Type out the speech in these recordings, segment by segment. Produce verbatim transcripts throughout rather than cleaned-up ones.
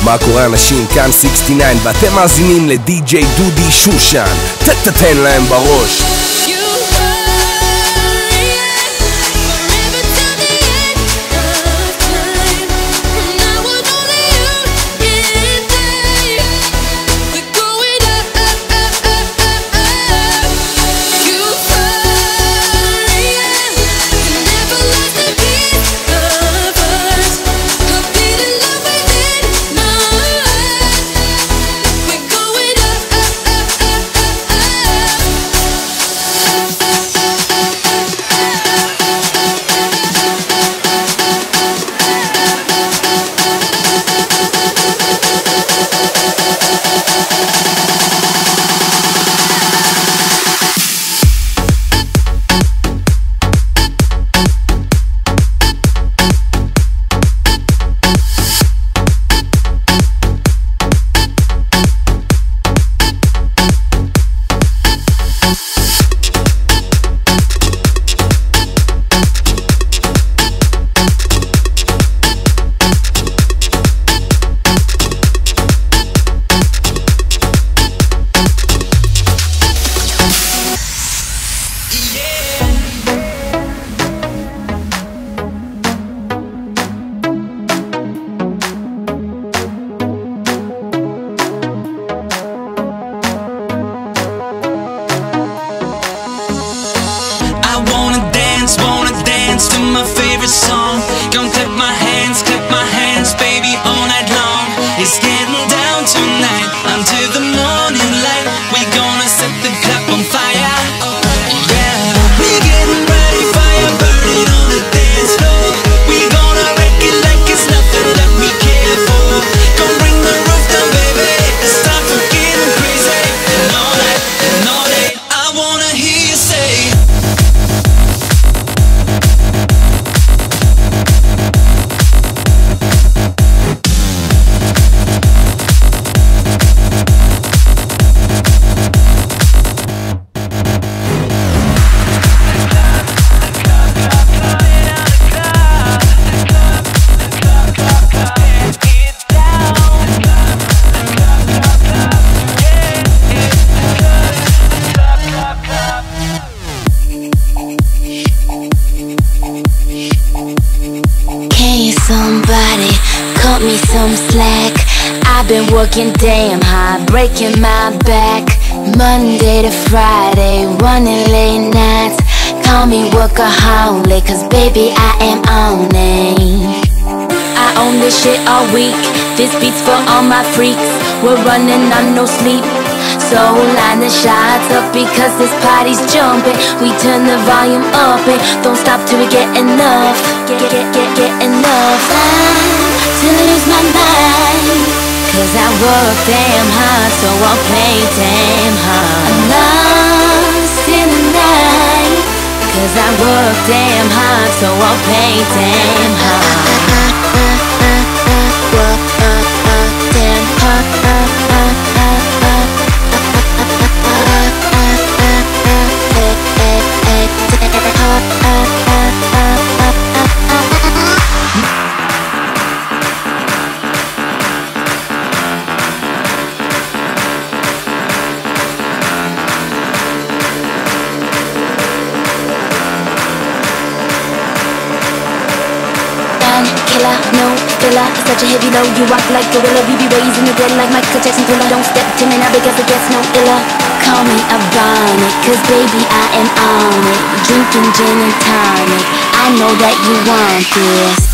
מה קורה אנשים? כאן שישים ותשע ואתם מאזינים לדי-ג'יי דודי שושן. תתתן להם בראש. Somebody cut me some slack. I've been working damn hard, breaking my back. Monday to Friday, running late nights. Call me workaholic, cause baby I am on it. I own this shit all week. This beat's for all my freaks. We're running on no sleep, so line the shots up because this party's jumping. We turn the volume up and don't stop till we get enough. Get, get, get, get enough. Time to lose my mind, cause I work damn hard, so I'll play damn hard. I'm lost in the night, cause I work damn hard, so I'll play damn hard. Work damn hard. Killer, no filler, such a heavy load. You walk like gorilla, we be raising the dead like Michael Jackson Thriller. Don't step to me now because it gets no iller. Call me a bonnet, cause baby I am on it. Drinking gin and tonic, I know that you want this.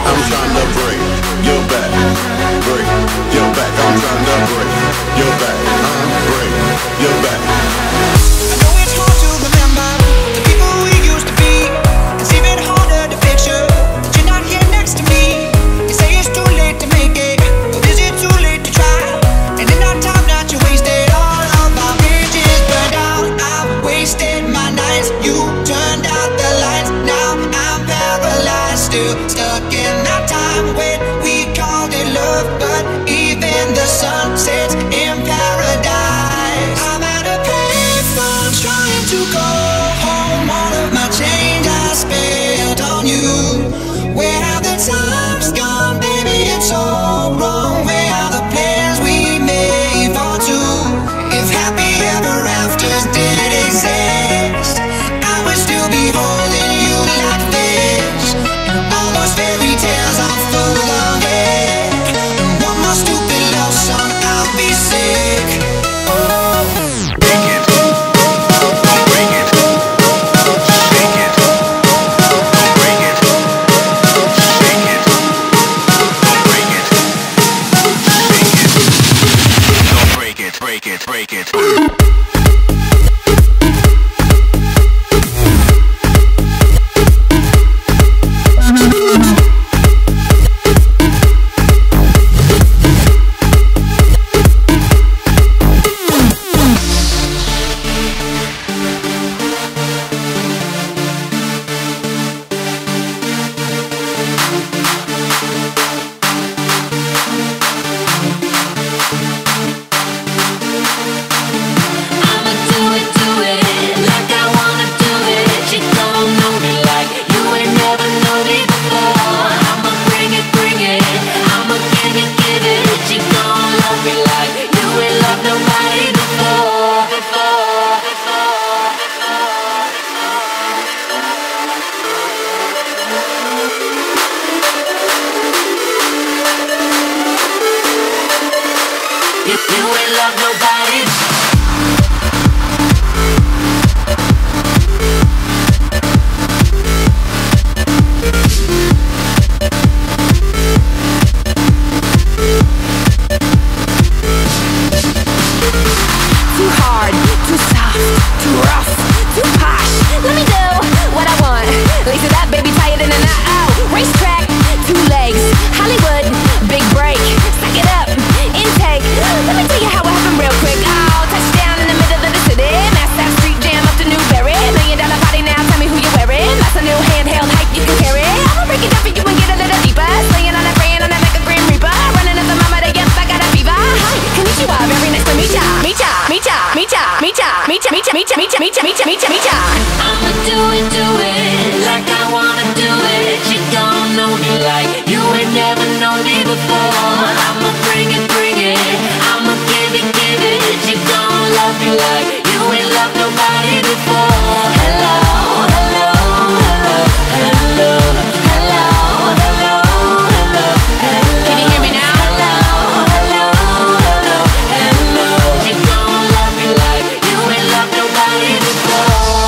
I'm trying to break your back, break your back. I'm trying to break your back, uh, break your back. I know it's hard to remember the people we used to be. It's even harder to picture that you're not here next to me. You say it's too late to make it, but is it too late to try? And in our time that you wasted, all of our bridges burned out. I've wasted my nights, you turned out the lights. Now I'm paralyzed, still stuck in that time when we called it love. But even the sun sets in paradise. I'm out of payphones trying to go home. All of my change I spent on you. Where have the times gone, baby? It's all wrong. Where are the plans we made for two? If happy ever afters did exist, I would still be holding you like this. And all those fairy tales are full of it. And one more stupid love song, I'll be sick. Oh. Break it, don't break it, shake it, don't break it, shake it, don't break it, shake it, don't break it, break it, break it. I'ma do it, do it like I wanna do it. You don't know me like you ain't never known me before. I'ma bring it, bring it. I'ma give it, give it. You don't love me like you ain't loved nobody before, before, before, before. You, you ain't loved nobody. Too hard, too soft, too rough, too posh. Let me do what I want. Lace it up, baby, tie it in a knot. Oh, racetrack, two legs, Hollywood, big break. Suck it up, intake. Let me tell you how it happened real quick. Oh, touchdown in the middle of the city. Mass Street Jam up to Newberry. Million dollar party now, tell me who you're wearing. That's a new handheld hype you can carry. I'ma break it down for you and get a little deeper. Slaying on that praying on that like a Grim Reaper. Running as a mama to yes, I got a fever. Hi, konnichiwa, very nice to meet ya. Meet ya, meet ya, meet ya, meet ya, meet ya, meet ya, meet ya, meet ya, meet ya, meet ya, meet ya, meet ya. I'ma do it, do it like I wanna do it. You don't know me like you ain't never known me before. I'ma bring it, bring it. I'ma give it, give it. You don't love me like you ain't loved nobody before. Hello, hello, hello, hello, hello, hello, hello, hello. Can you hear me now? Hello, hello, hello, hello. You don't love me like you ain't loved nobody before.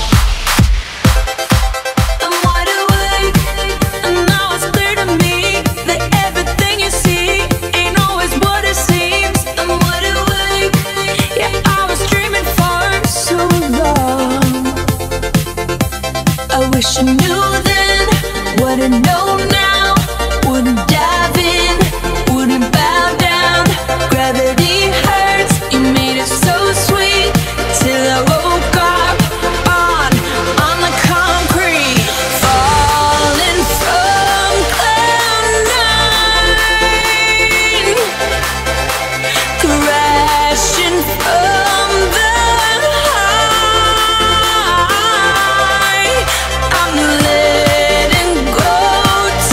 I'm wide awake, and now it's clear to me that everything you see ain't always what it seems. I'm wide awake, yeah, I was dreaming for so long. I wish I knew then what I know now. Wouldn't dive in, wouldn't bow down. Gravity hurts, you made it so sweet till I woke up on on the concrete, falling from cloud nine, crashing from the high. I'm letting go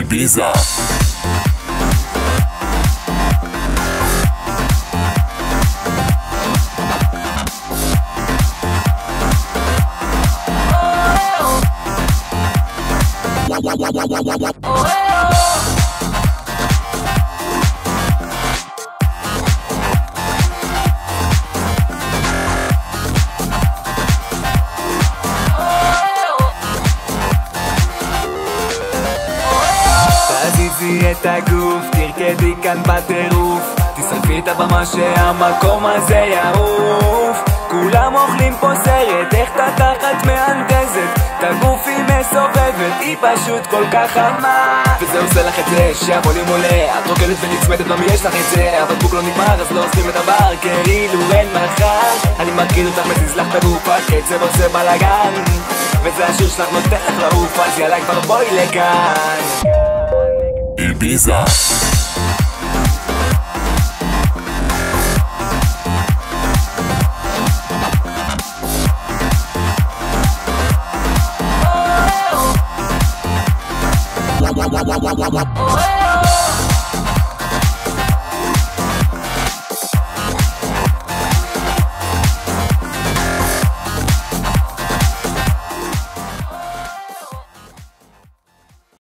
איביזה. תזיזי את הגוף, תרקדי כאן בטירוף, תשרפי את הבמה שהמקום הזה יעוף. כולם אוכלים פה סרט, איך תחת מהנדזת, את הגוף היא מסובבת, היא פשוט כל כך חמה. וזה עושה לך את זה שהווליום עולה, את רוקדת ונצמדת, במי יש לך את זה? הבקבוק לא נגמר אז לא עושים את הבר כאילו אין מחר. אני מכיר אותך מזיז לך את הגוף, הקצב עושה בלאגן, וזה השיר שלך נותן לך לעוף, אז יאללה כבר בואי לכאן. איביזה. Oh,